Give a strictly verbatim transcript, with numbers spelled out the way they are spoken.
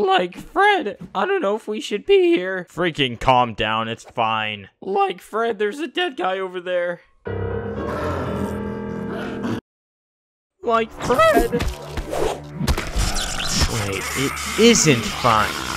Like, Fred, I don't know if we should be here. Freaking calm down, it's fine. Like, Fred, there's a dead guy over there. Like, Fred. Wait, it isn't fine.